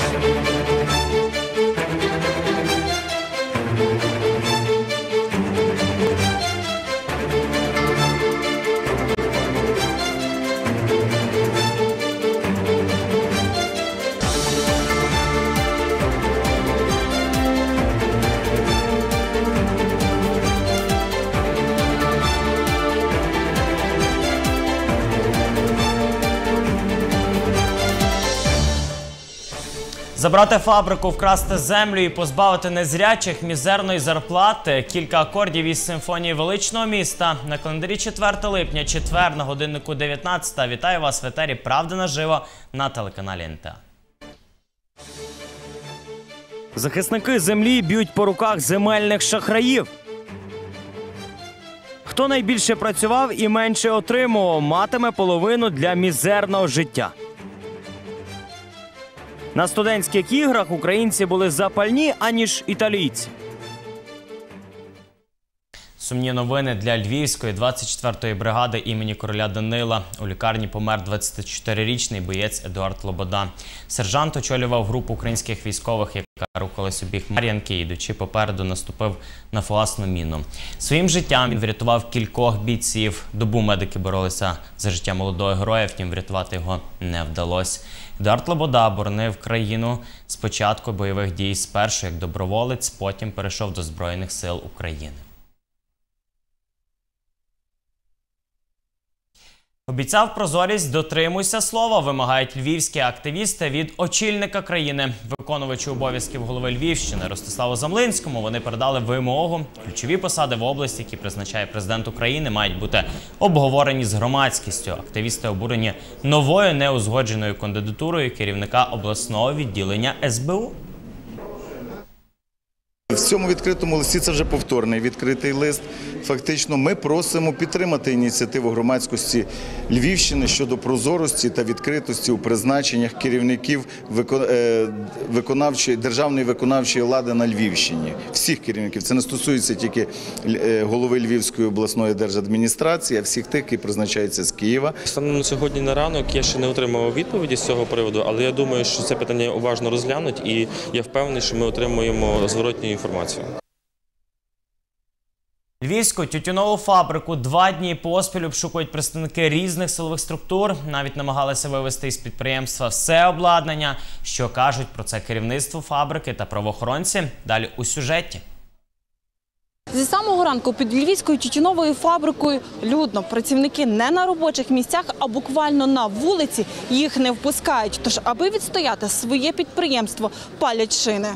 Забрати фабрику, вкрасти землю і позбавити незрячих мізерної зарплати. Кілька акордів із симфонії величного міста. На календарі 4 липня, четвер, на годиннику 19. Вітаю вас в етері «Правда наживо» на телеканалі НТА. Захисники землі б'ють по руках земельних шахраїв. Хто найбільше працював і менше отримував, матиме половину для мізерного життя. На студентських іграх українці були запальні, аніж італійці. Сумні новини для Львівської 24-ї бригади імені короля Данила. У лікарні помер 24-річний боєць Едуард Лобода. Сержант очолював групу українських військових, яка рухалась у бік Мар'янки, ідучи попереду, наступив на фугасну міну. Своїм життям він врятував кількох бійців. Добу медики боролися за життя молодого героя, втім врятувати його не вдалося. Едуард Лобода боронив країну з початку бойових дій, спершу як доброволець, потім перейшов до Збройних сил України. Обіцяв прозорість, дотримуйся слова, вимагають львівські активісти від очільника країни. Виконувачу обов'язків голови Львівщини Ростиславу Замлинському вони передали вимогу. Ключові посади в області, які призначає президент України, мають бути обговорені з громадськістю. Активісти обурені новою неузгодженою кандидатурою керівника обласного відділення СБУ. В цьому відкритому листі, це вже повторний відкритий лист, фактично ми просимо підтримати ініціативу громадськості Львівщини щодо прозорості та відкритості у призначеннях керівників державної виконавчої влади на Львівщині. Всіх керівників. Це не стосується тільки голови Львівської обласної держадміністрації, а всіх тих, які призначаються з Києва. Станом на сьогодні на ранок я ще не отримав відповіді з цього приводу, але я думаю, що це питання уважно розглянуть і я впевнений, що ми отримуємо зворотню інформацію. Львівську тютюнову фабрику 2 дні поспіль обшукують представники різних силових структур. Навіть намагалися вивезти із підприємства все обладнання. Що кажуть про це керівництво фабрики та правоохоронці? Далі у сюжеті. Зі самого ранку під Львівською тютюновою фабрикою людно. Працівники не на робочих місцях, а буквально на вулиці їх не впускають. Тож, аби відстояти своє підприємство, палять шини.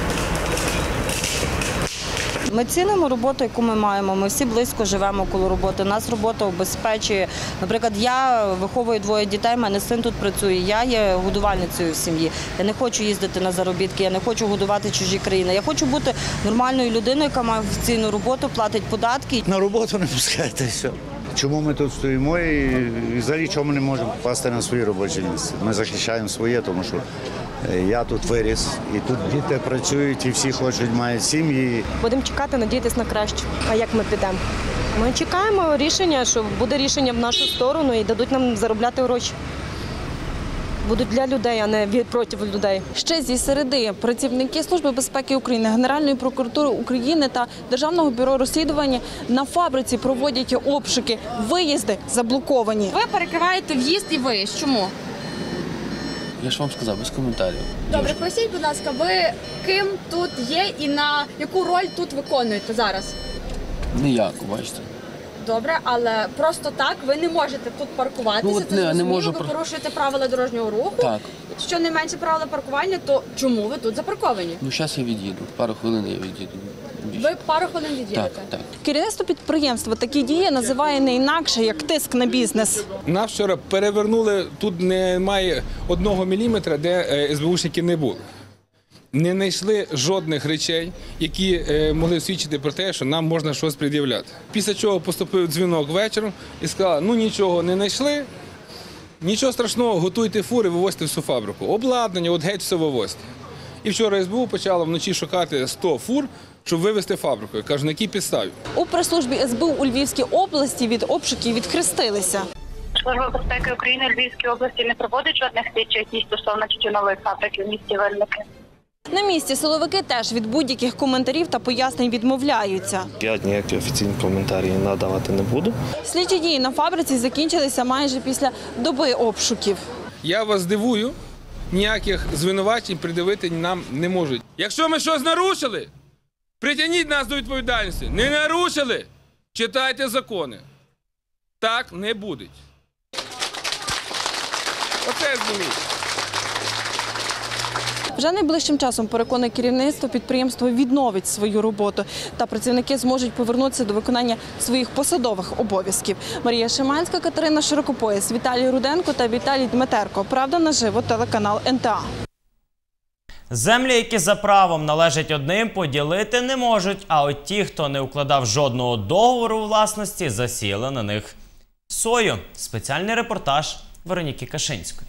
Ми цінимо роботу, яку ми маємо. Ми всі близько живемо коло роботи. Нас робота обезпечує. Наприклад, я виховую 2 дітей, в мене син тут працює. Я є годувальницею в сім'ї. Я не хочу їздити на заробітки, я не хочу годувати чужі країни. Я хочу бути нормальною людиною, яка має офіційну роботу, платить податки. На роботу не пускайте, все. Чому ми тут стоїмо і взагалі чому ми не можемо попасти на своє робоче місце? Ми захищаємо своє, тому що я тут виріс, і тут діти працюють, і всі хочуть, мають сім'ї. Будемо чекати, надіятися на краще. А як ми підемо? Ми чекаємо рішення, що буде рішення в нашу сторону і дадуть нам заробляти гроші. Будуть для людей, а не проти людей. Ще зі середи працівники Служби безпеки України, Генеральної прокуратури України та Державного бюро розслідування на фабриці проводять обшуки. Виїзди заблоковані. Ви перекриваєте в'їзд і виїзд. Чому? Я ж вам сказав, без коментарів. Добре, поясніть, будь ласка, ви ким тут є і на яку роль тут виконуєте зараз? Ніяку, бачите. Добре, але просто так ви не можете тут паркуватися, це зрозуміло, ви порушуєте правила дорожнього руху. Так. Що не менше правила паркування, то чому ви тут запарковані? Ну, зараз я від'їду, пару хвилин я від'їду. Ви пару хвилин від'їдете? Так, так. Керівництво підприємства такі дії називає не інакше, як тиск на бізнес. Нас вчора перевернули, тут немає 1 міліметра, де СБУшники не були. Не знайшли жодних речей, які могли свідчити про те, що нам можна щось пред'являти. Після чого поступив дзвінок вечором і сказали, ну нічого не знайшли, нічого страшного, готуйте фури, вивозьте всю фабрику. Обладнання, от геть все вивозьте. І вчора СБУ почала вночі шукати 100 фур, щоб вивезти фабрику. Я кажу, на якій підставі? У прес-службі СБУ у Львівській області від обшуків відхрестилися. Служба безпеки України у Львівській області не проводить жодних слідчих дій стосовно тютюнової фабрики в місті Винники. На місці силовики теж від будь-яких коментарів та пояснень відмовляються. Я ніякі офіційні коментарі надавати не буду. Слідчі дії на фабриці закінчилися майже після доби обшуків. Я вас дивую, ніяких звинувачень пред'явити нам не можуть. Якщо ми щось нарушили, притягніть нас до відповідальності. Не нарушили, читайте закони. Так не буде. Оце змініть. Вже найближчим часом, переконує керівництво, підприємство відновить свою роботу та працівники зможуть повернутися до виконання своїх посадових обов'язків. Марія Шиманська, Катерина Широкопояс, Віталій Руденко та Віталій Дмитерко. Правда наживо, телеканал НТА. Землі, які за правом належать одним, поділити не можуть, а от ті, хто не укладав жодного договору власності, засіяли на них сою. Спеціальний репортаж Вероніки Кашинської.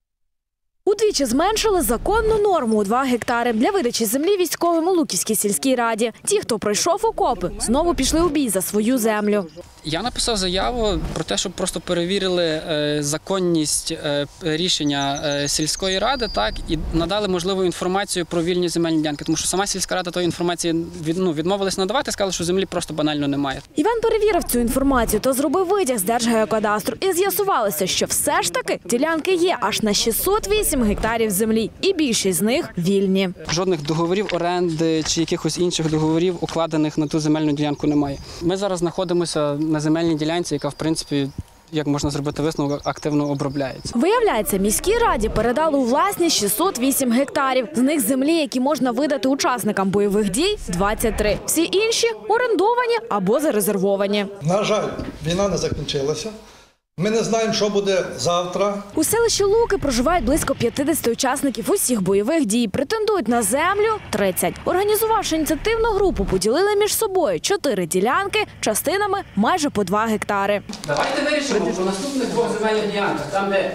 Удвічі зменшили законну норму у 2 гектари для видачі землі військовим у Луківській сільській раді. Ті, хто пройшов окопи, знову пішли у бій за свою землю. Я написав заяву про те, щоб просто перевірили законність рішення сільської ради, так, і надали можливу інформацію про вільні земельні ділянки, тому що сама сільська рада тої інформації відмовилась надавати, сказали, що землі просто банально немає. Іван перевірив цю інформацію та зробив витяг з Держгеокадастру. І з'ясувалося, що все ж таки ділянки є аж на 608 гектарів землі, і більшість з них вільні. Жодних договорів оренди чи якихось інших договорів, укладених на ту земельну ділянку, немає. Ми зараз знаходимося на земельній ділянці, яка, в принципі, як можна зробити висновок, активно обробляється. Виявляється, міській раді передали у власність 608 гектарів. З них землі, які можна видати учасникам бойових дій, 23. Всі інші – орендовані або зарезервовані. На жаль, війна не закінчилася. Ми не знаємо, що буде завтра. У селищі Луки проживають близько 50 учасників усіх бойових дій. Претендують на землю – 30. Організувавши ініціативну групу, поділили між собою 4 ділянки частинами майже по 2 гектари. Давайте вирішимо по наступних 2 земельних ділянках, там де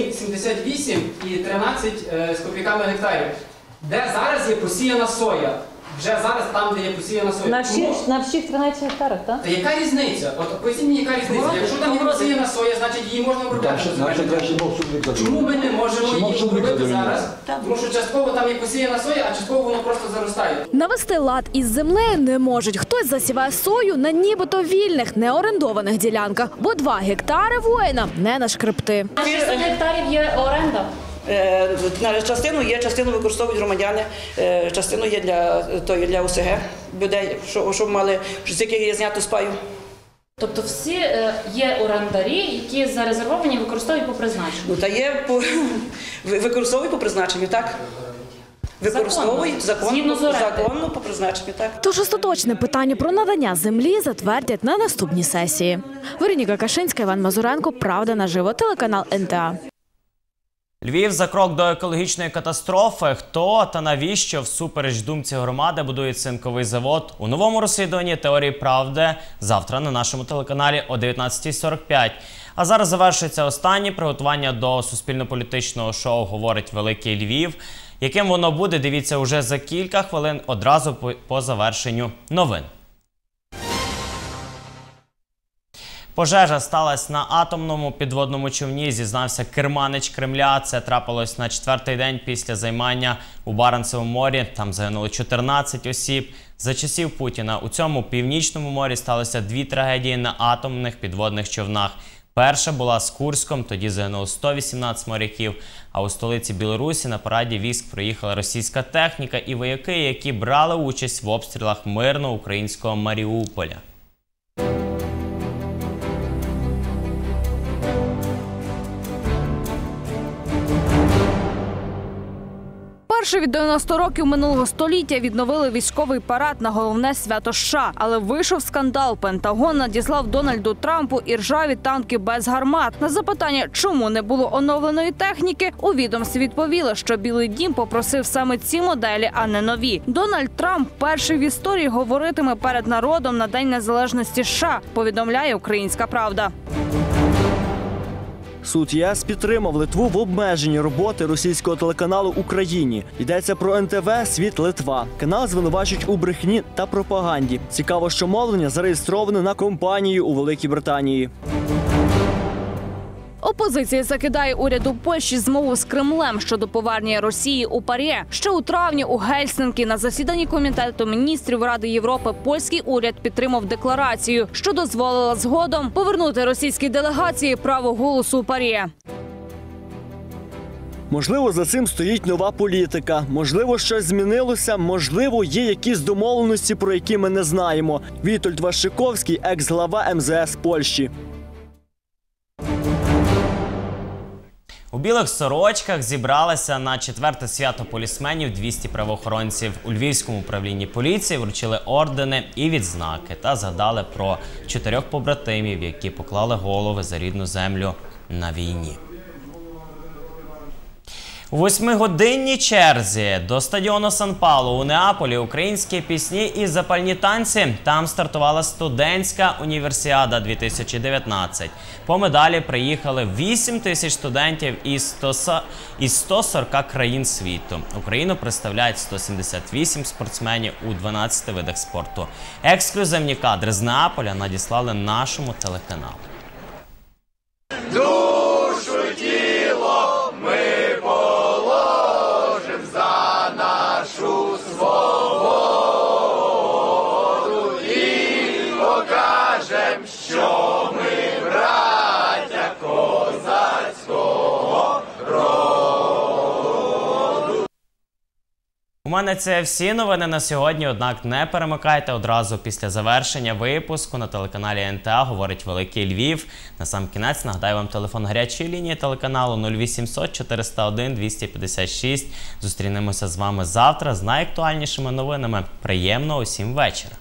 7,78 і 13 з копійками гектарів, де зараз є посіяна соя. Вже зараз там, де є посіяна соя. На всіх 13 гектарах, так? Та яка різниця? От поясніть мені, яка різниця? Якщо там є посіяна соя, значить її можна обробляти. Чому ми не можемо її обробити зараз? Тому що частково там є посіяна соя, а частково воно просто заростає. Навести лад із землею не можуть. Хтось засіває сою на нібито вільних, неорендованих ділянках, бо 2 гектари воїна не нашкребти. 600 гектарів є оренда. Частину є, частину використовують громадяни, частину є для ОСГ, людей, щоб мали, з яких є знято з паю. Тобто всі є орендарі, які зарезервовані, використовують по призначенню? Ну, та є, використовують по призначенню, так. Використовують законно по призначенню, так. Тож остаточне питання про надання землі затвердять на наступній сесії. Вероніка Кашинська, Іван Мазуренко, Правда наживо, телеканал НТА. Львів за крок до екологічної катастрофи. Хто та навіщо всупереч думці громади будує цинковий завод? У новому розслідуванні «Теорії правди» завтра на нашому телеканалі о 19:45. А зараз завершується останнє приготування до суспільно-політичного шоу «Говорить Великий Львів». Яким воно буде, дивіться уже за кілька хвилин одразу по завершенню новин. Пожежа сталася на атомному підводному човні, зізнався керманич Кремля. Це трапилось на 4-й день після займання у Баренцевому морі. Там загинули 14 осіб. За часів Путіна у цьому північному морі сталося 2 трагедії на атомних підводних човнах. Перша була з Курськом, тоді загинуло 118 моряків. А у столиці Білорусі на параді військ проїхала російська техніка і вояки, які брали участь в обстрілах мирного українського Маріуполя. Вперше від 90 років минулого століття відновили військовий парад на головне свято США. Але вийшов скандал. Пентагон надіслав Дональду Трампу іржаві танки без гармат. На запитання, чому не було оновленої техніки, у відомстві відповіли, що Білий дім попросив саме ці моделі, а не нові. Дональд Трамп перший в історії говоритиме перед народом на День Незалежності США, повідомляє «Українська правда». Суд ЄС підтримав Литву в обмеженні роботи російського телеканалу Україні. Йдеться про НТВ «Світ Литва». Канал звинувачують у брехні та пропаганді. Цікаво, що мовлення зареєстроване на компанію у Великій Британії. Опозиція закидає уряду Польщі змову з Кремлем щодо повернення Росії у ПАРЄ. Ще у травні у Гельсінкі на засіданні Комітету міністрів Ради Європи польський уряд підтримав декларацію, що дозволила згодом повернути російській делегації право голосу у ПАРЄ. Можливо, за цим стоїть нова політика. Можливо, щось змінилося. Можливо, є якісь домовленості, про які ми не знаємо. Вітольд Ващиковський, екс-глава МЗС Польщі. У білих сорочках зібралися на 4-те свято полісменів 200 правоохоронців. У Львівському управлінні поліції вручили ордени і відзнаки та згадали про 4 побратимів, які поклали голови за рідну землю на війні. У 8-годинній черзі до стадіону Сан-Паулу у Неаполі українські пісні і запальні танці. Там стартувала студентська універсіада 2019. По медалі приїхали 8 тисяч студентів із 140 країн світу. Україну представляють 178 спортсменів у 12 видах спорту. Ексклюзивні кадри з Неаполя надіслали нашому телеканалу. Душу і тіло ми положим за нашу свободу і покажем, що ми браття козацького роду. У мене це всі новини на сьогодні, однак не перемикайте одразу після завершення випуску на телеканалі НТА «Говорить Великий Львів». На сам кінець нагадаю вам телефон гарячої лінії телеканалу 0800 401 256. Зустрінемося з вами завтра з найактуальнішими новинами. Приємного усім вечора.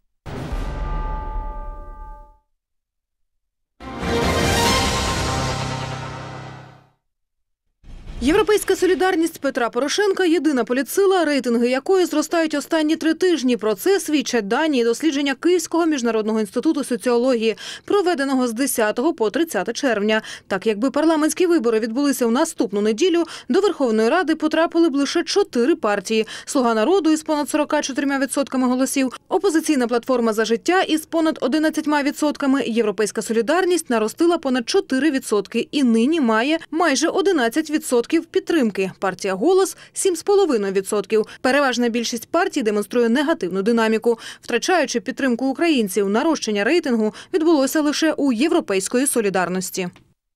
Європейська солідарність Петра Порошенка – єдина політсила, рейтинги якої зростають останні 3 тижні. Про це свідчать дані і дослідження Київського міжнародного інституту соціології, проведеного з 10 по 30 червня. Так, якби парламентські вибори відбулися у наступну неділю, до Верховної Ради потрапили б лише 4 партії. «Слуга народу» із понад 44% голосів, «Опозиційна платформа за життя» із понад 11%, «Європейська солідарність» наростила понад 4% і нині має майже 11% підтримки. Партія «Голос» – 7,5%. Переважна більшість партій демонструє негативну динаміку. Втрачаючи підтримку українців, нарощення рейтингу відбулося лише у «Європейської солідарності».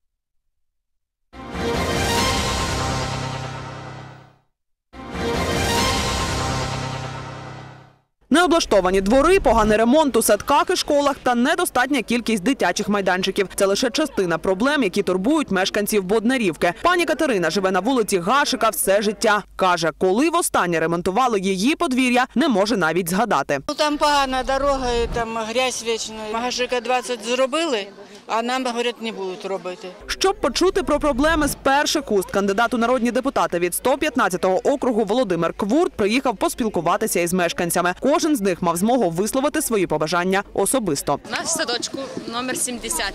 Необлаштовані двори, поганий ремонт у садках і школах та недостатня кількість дитячих майданчиків. Це лише частина проблем, які турбують мешканців Боднарівки. Пані Катерина живе на вулиці Гашика все життя. Каже, коли востаннє ремонтували її подвір'я, не може навіть згадати. Там погана дорога, там грязь вічна. Гашика 20 зробили, а нам, говорять, не будуть робити. Щоб почути про проблеми з перших уст, кандидат у народні депутати від 115-го округу Володимир Квурт приїхав поспілкуватися із мешканцями. Кожен з них мав змогу висловити свої побажання особисто. У нас в садочку номер 70.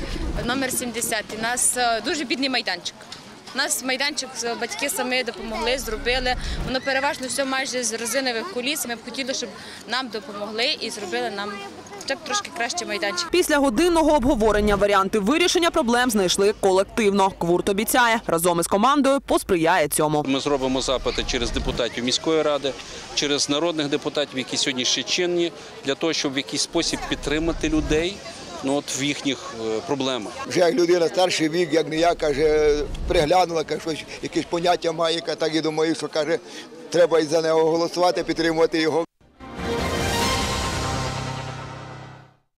У нас дуже бідний майданчик. У нас майданчик батьки самі допомогли, зробили. Воно переважно все майже з резинових коліс. Ми б хотіли, щоб нам допомогли і зробили нам трошки краще майданчик. Після годинного обговорення варіанти вирішення проблем знайшли колективно. Квурт обіцяє, разом із командою посприяє цьому. Ми зробимо запити через депутатів міської ради, через народних депутатів, які сьогодні ще чинні, для того, щоб в якийсь спосіб підтримати людей в їхніх проблемах. Вже як людина старший вік, як не я, каже, приглянула, каже, що якесь поняття має, так і думаю, що каже, треба і за нього голосувати, підтримувати його.